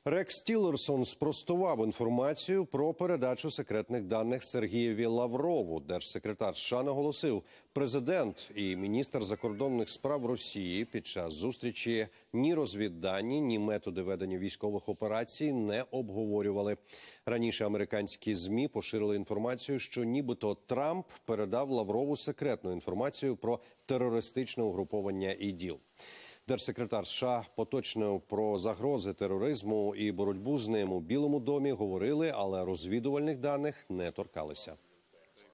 Рекс Тіллерсон спростував інформацію про передачу секретних даних Сергієві Лаврову. Держсекретар США наголосив, президент і міністр закордонних справ Росії під час зустрічі ні розвіддані, ні методи ведення військових операцій не обговорювали. Раніше американські ЗМІ поширили інформацію, що нібито Трамп передав Лаврову секретну інформацію про терористичне угруповання ІДІЛ. Держсекретар США поточнив про загрози тероризму і боротьбу з ним у Білому домі говорили, але розвідувальних даних не торкалися.